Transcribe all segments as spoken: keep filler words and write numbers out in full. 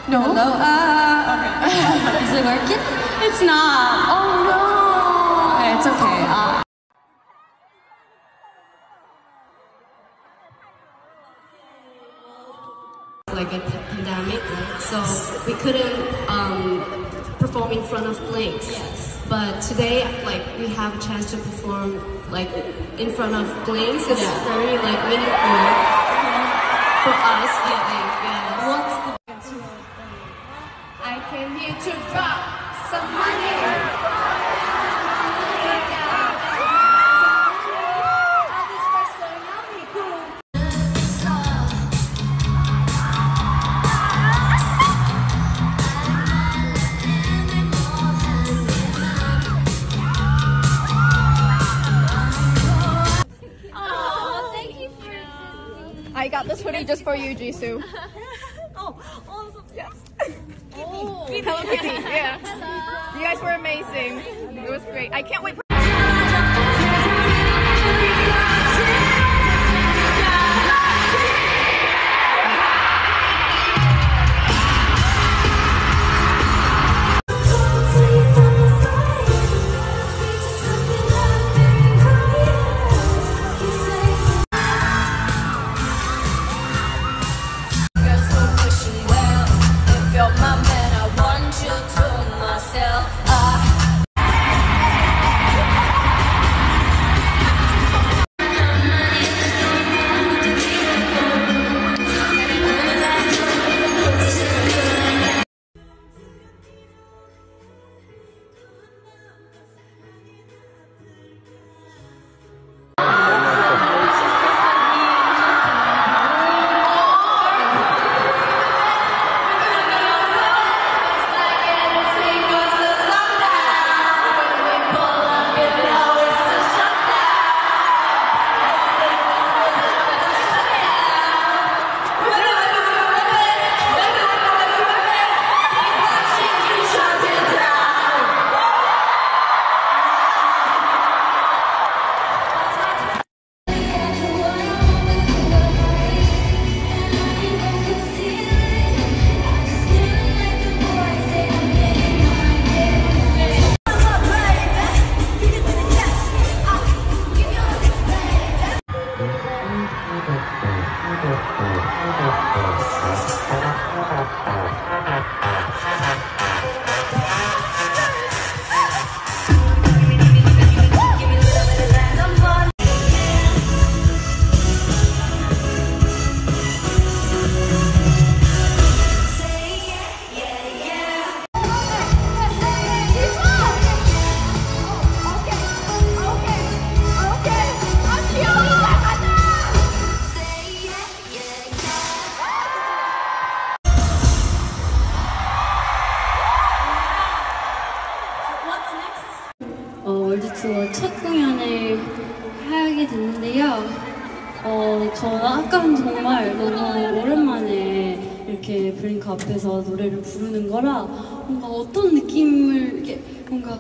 No? Hello? Uh, okay. Is it working? It's not. Oh no. Okay, it's okay. Uh, like a pandemic, so we couldn't um, perform in front of Blinks. Yes. But today, like, we have a chance to perform like in front of Blinks. It's yeah. very like meaningful for us. I think. Yeah. What's the I came here to drop some money. I got this hoodie just for you, Jisoo. oh, awesome. Yes. Oh. Hello Kitty, yeah. Hello. You guys were amazing. It was great. I can't wait for 어, 월드투어 첫 공연을 하게 됐는데요. 어, 저는 아까는 정말 너무 오랜만에 이렇게 블링크 앞에서 노래를 부르는 거라 뭔가 어떤 느낌을 이렇게 뭔가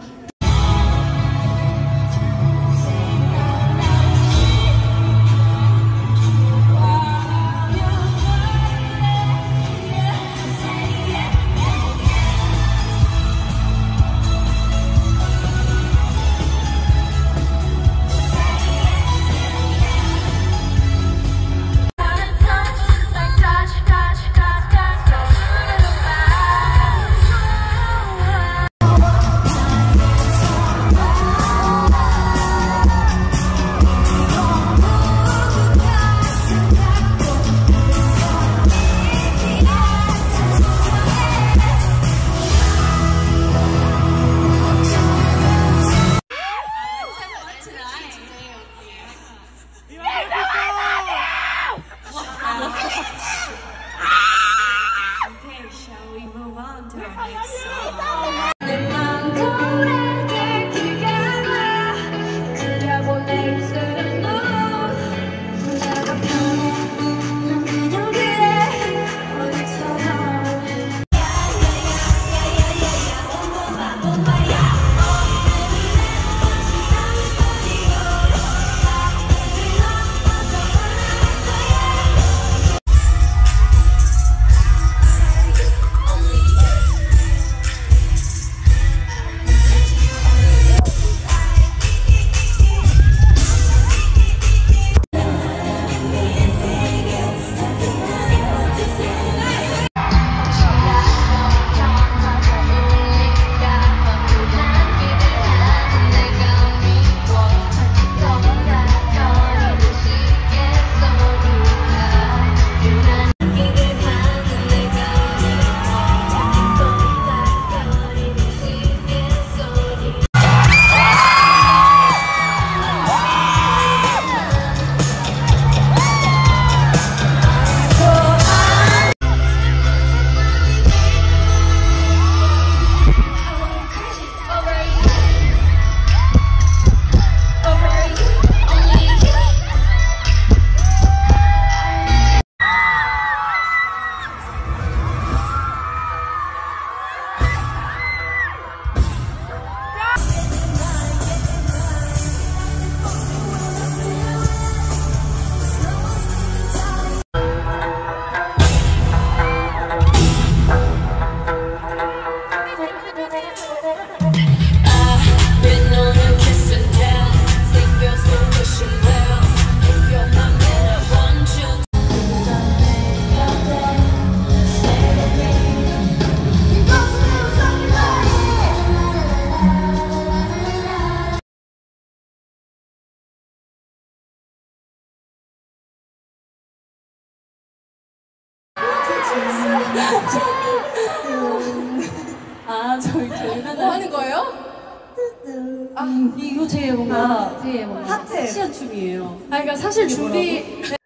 아, 저희 결과는 뭐 하는 거예요? 아, 이거 되게 뭔가 되게 뭔가 하트. 섹시한 춤이에요. 아, 그러니까 사실 준비